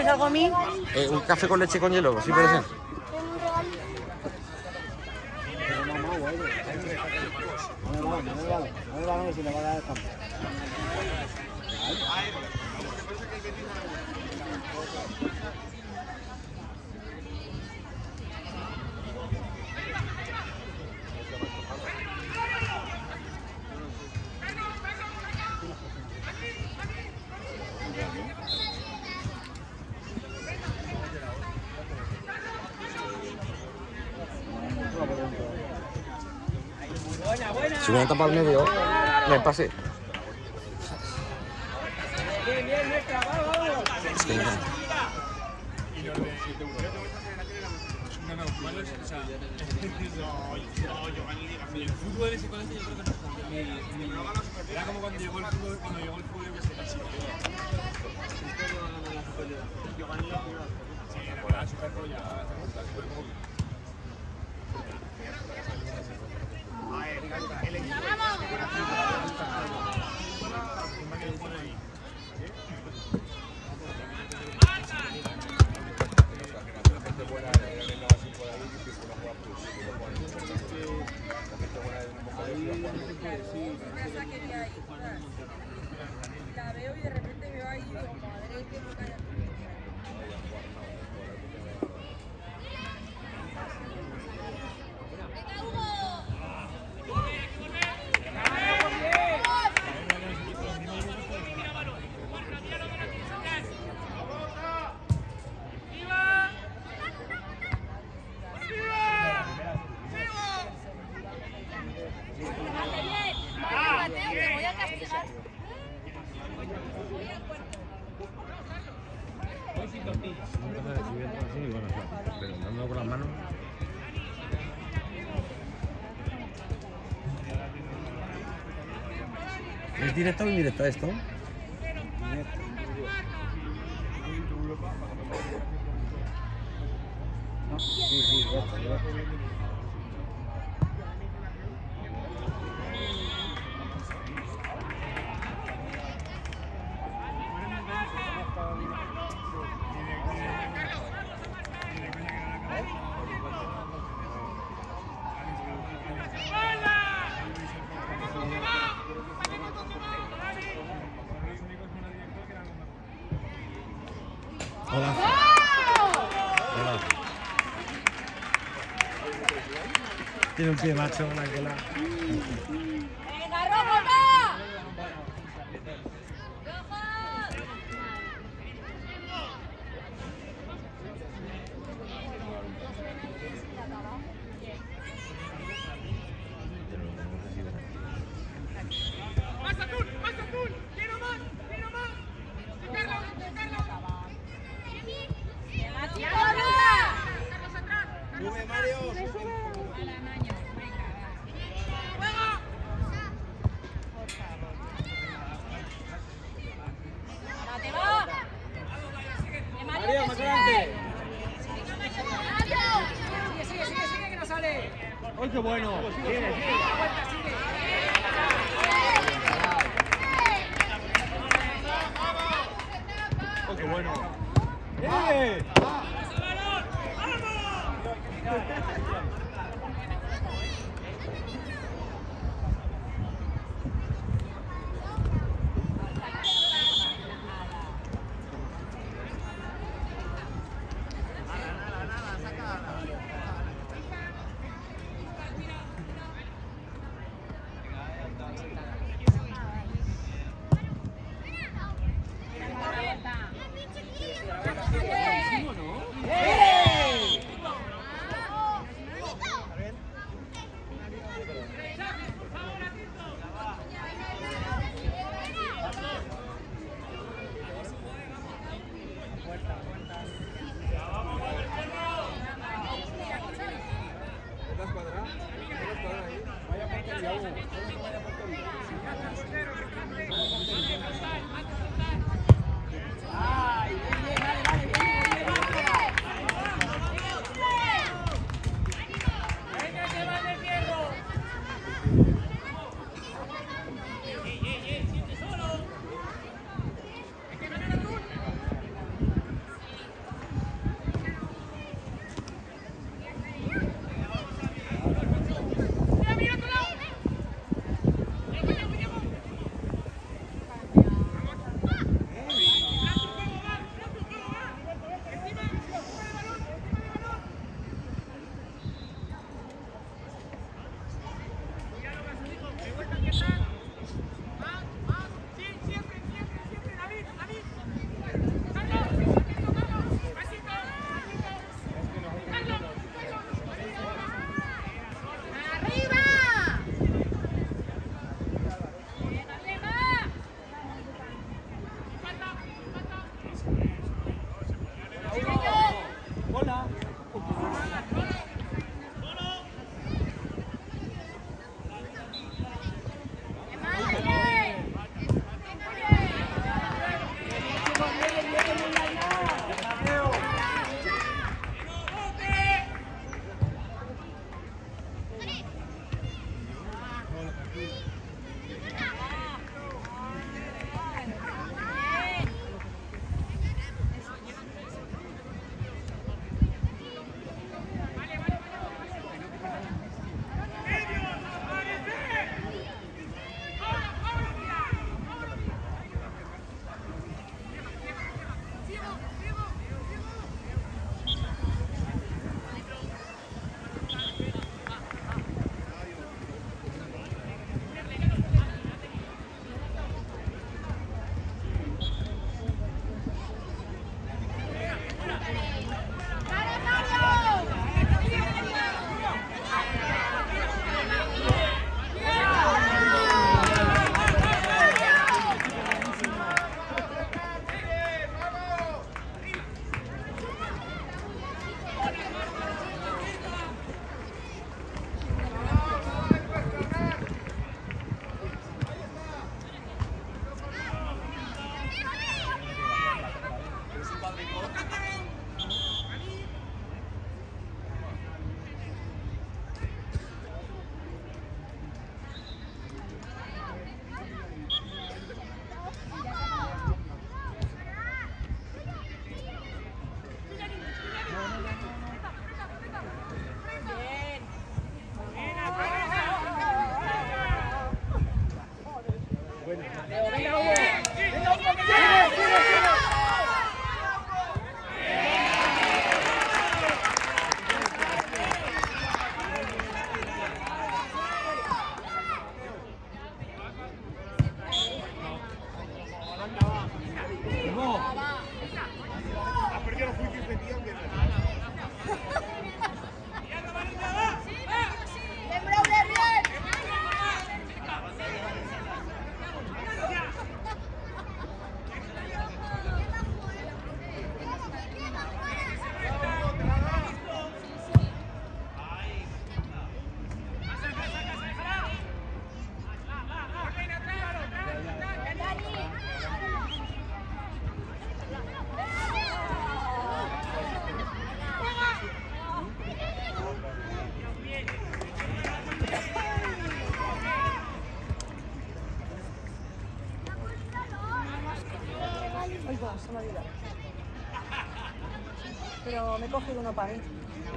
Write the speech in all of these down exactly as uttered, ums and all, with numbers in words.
quieres algo a mí? Eh, un café con leche con hielo, ¿sí puede ser? Si me tapa al medio, me pase. Es que no. El fútbol ese con este yo creo que no. Era como cuando llegó el fútbol, cuando llegó el fútbol que se casi. Sí, era la Super Bowl ya. La veo y de repente me va ahí y digo, madre, que no calla. Pero dando con las manos. ¿Es directo o indirecto esto? No, sí, sí, directo, directo. Hola. Hola. Tiene un pie macho, una cola. ¡Venga, Robota! Sube, Mario, sube. Mario, más adelante. Sigue, sigue, sigue, sigue, que no sale. ¡Ay, qué bueno! Sigue, sigue. ¡Oh, qué bueno! ¡Eh! ¡Ay, bien, bien, dale, dale, bien! Navidad. Pero me he cogido uno para mí.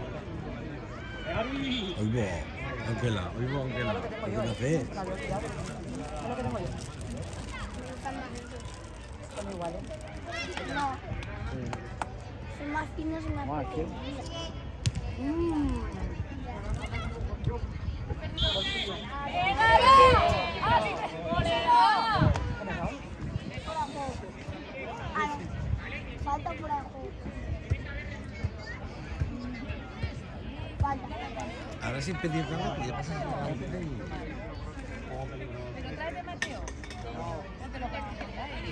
Hoy vos, Ángela, hoy vos, Es Ángela. lo que tengo ¿Qué yo. te ¿eh? haces? Me había olvidado. Es lo que tengo yo. Son iguales. No. Son más finos y más Más, ¿qué? pequeños. Mmm. Ah, falta por abajo. Falta. Ahora sin pedir nada, que ya pasas a la gente y... ¿Pero traes de Mateo? No te lo gastes,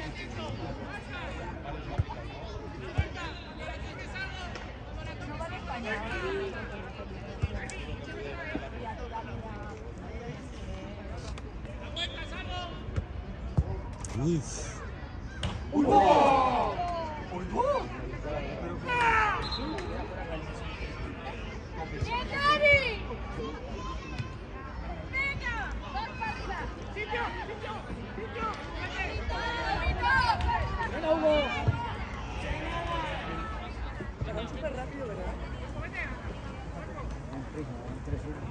no vale España. Uf. Me van súper rápido, ¿verdad? Un prisa, un tres uno.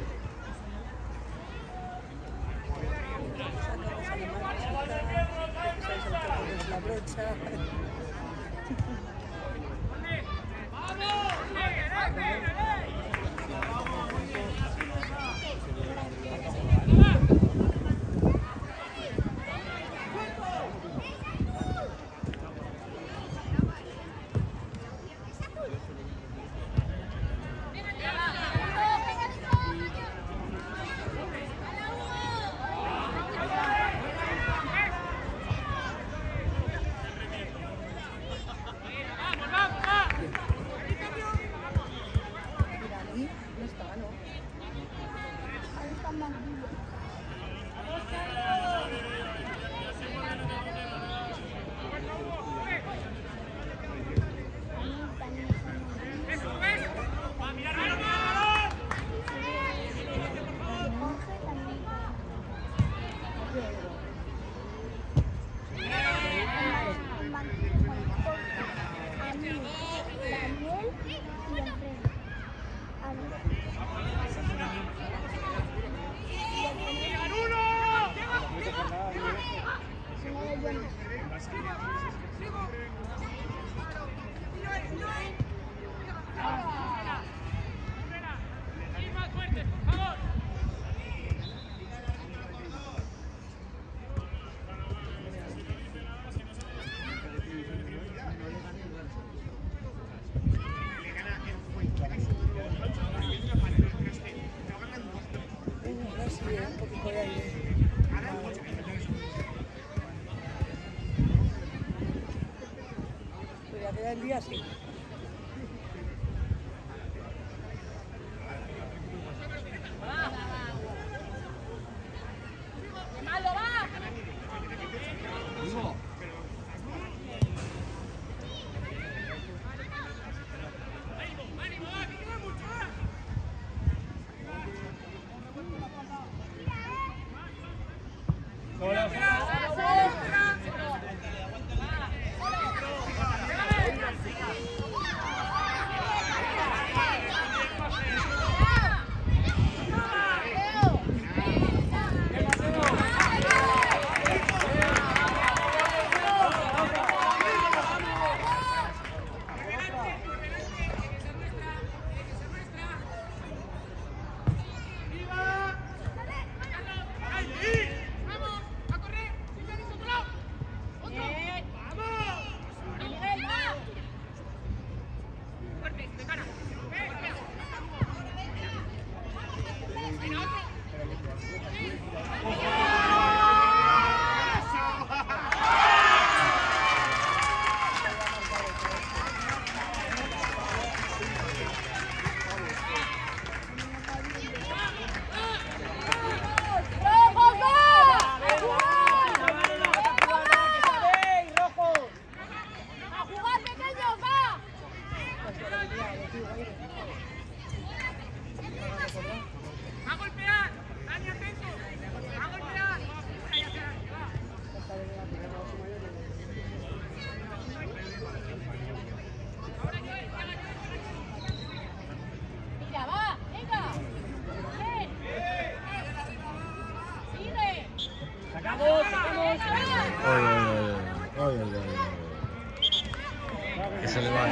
La brocha. El día sí.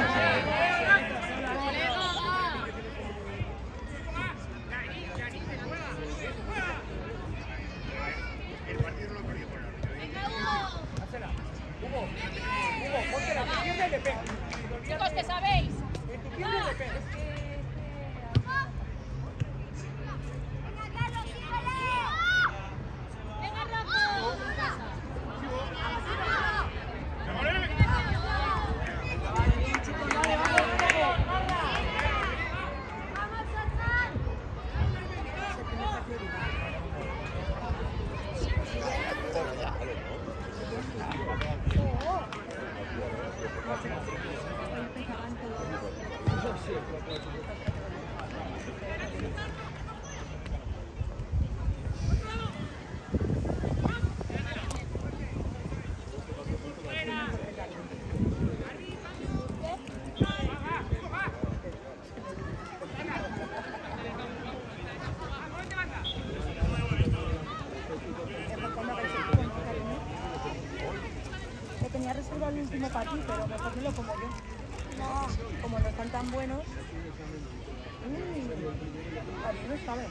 Chicos, ¿qué sabéis? Tenía reservado el último para ti, pero mejor me lo como yo. No, como no están tan buenos. Mm, a mí no saben.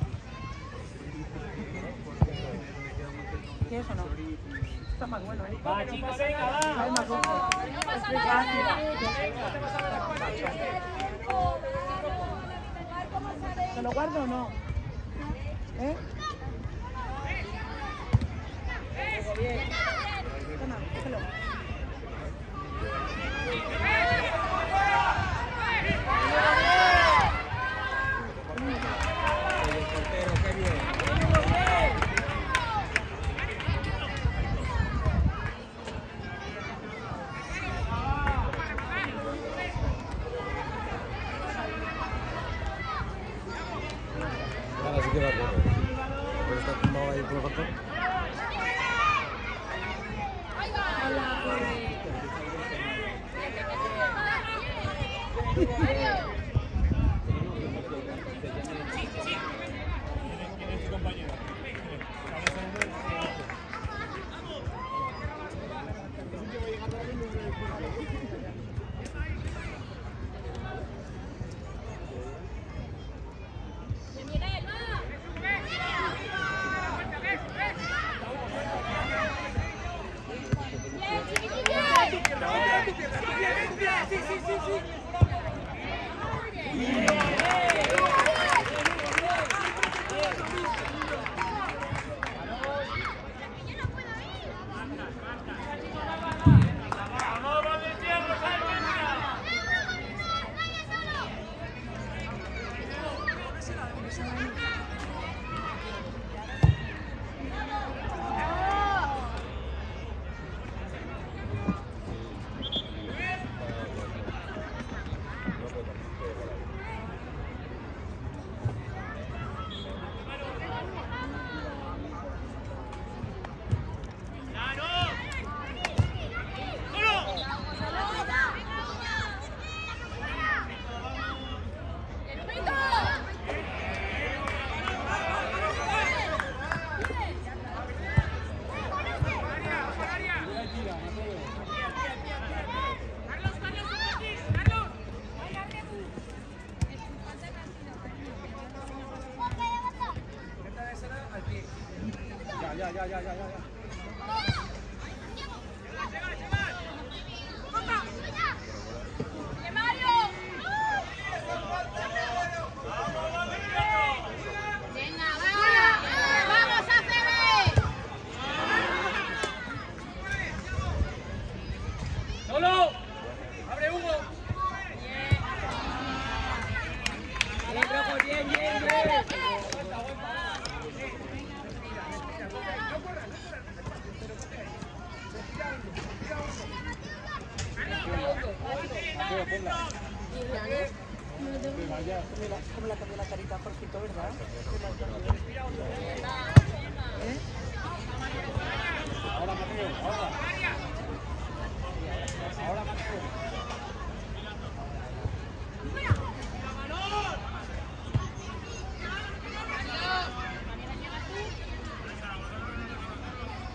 ¿Quieres o no? Está más bueno, ¿eh? Va, chicos, venga, va. Sabe más dulce. No pasa nada. ¿Te lo guardo o no? ¿Eh? Bien. Toma, cógelo. Ahora sí que va a correr. Pero está tumbado ahí por el balcón. Ya, ya, ya, ya, ya. ¡Solo! ¡Abre Hugo! Bien, Rojo, bien, bien, bien. Como la cambió la carita, Jorgito, ¿verdad? ¿Eh? Ahora Mateo, ahora. Ahora Mateo.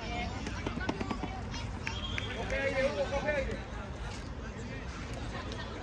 Coge aire, Hugo, coge aire.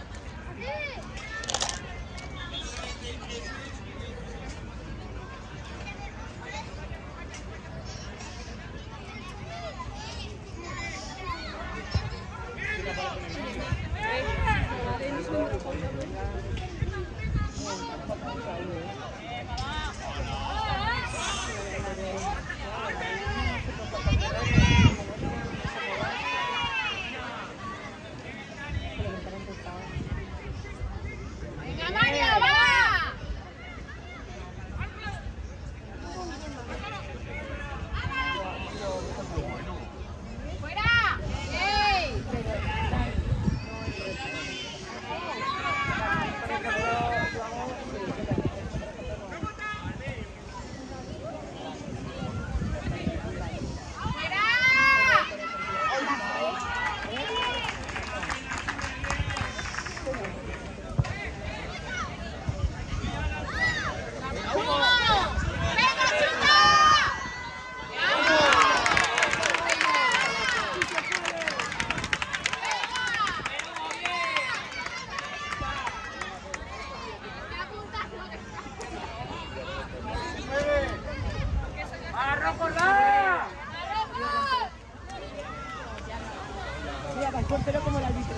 Pero como el árbitro.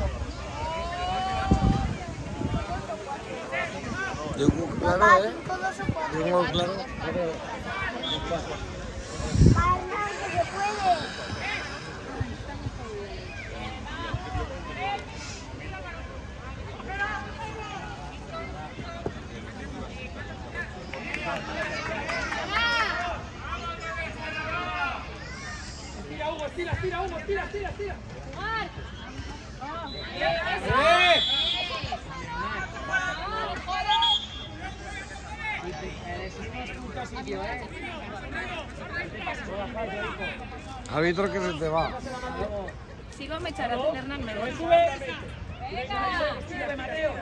Yo claro, Papá, ¿eh? todo se puede. Yo claro. Para que se puede. Tira, Hugo, tira, tira, Hugo, tira, tira, tira. Árbitro que se te va. Sigo me echaré a tener en medio. Tira de Mateo.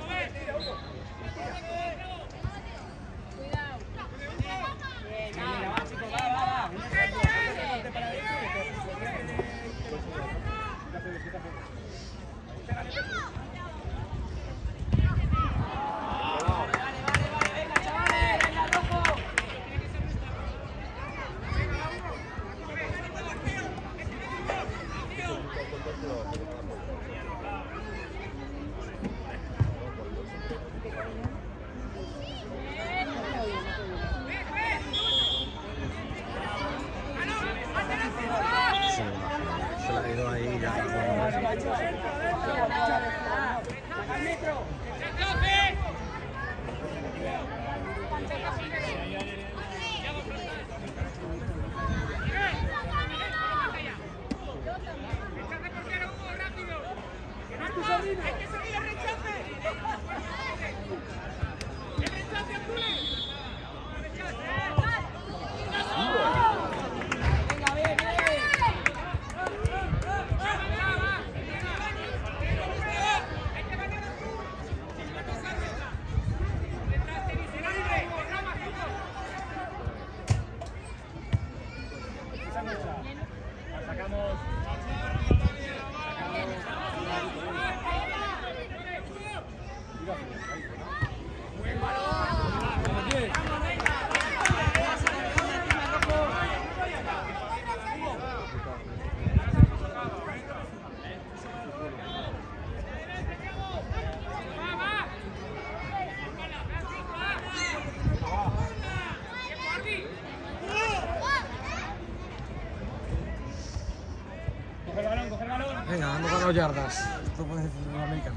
Se la ha ido ahí ya. Venga, vamos con los yardas. Esto puede ser un americano.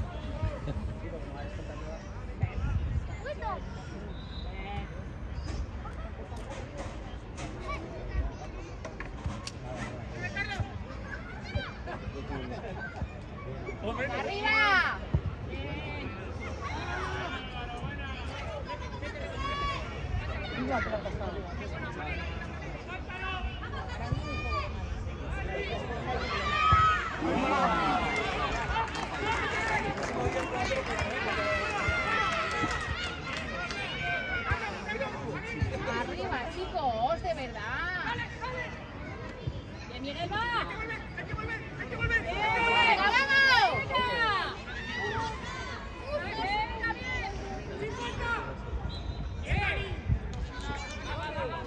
¡Arriba! Arriba, chicos, de verdad. ¡Que Miguel va! ¡Venga, vamos! ¡Venga, bien!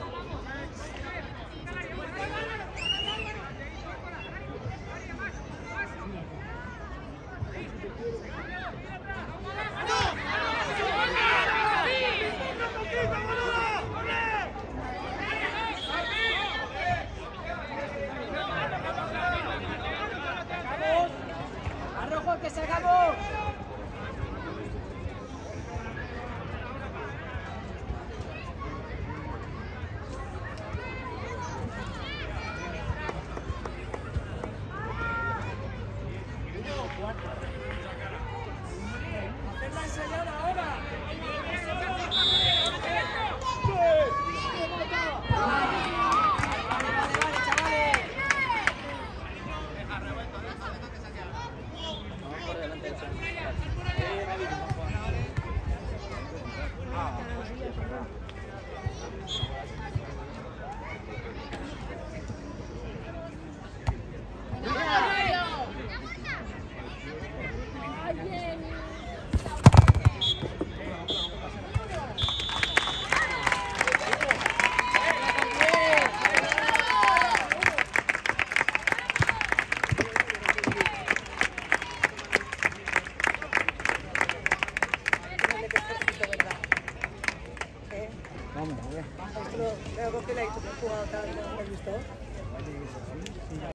ensayar ahora. Vamos, a ver. Veo que le he jugado cada vez que lo he visto.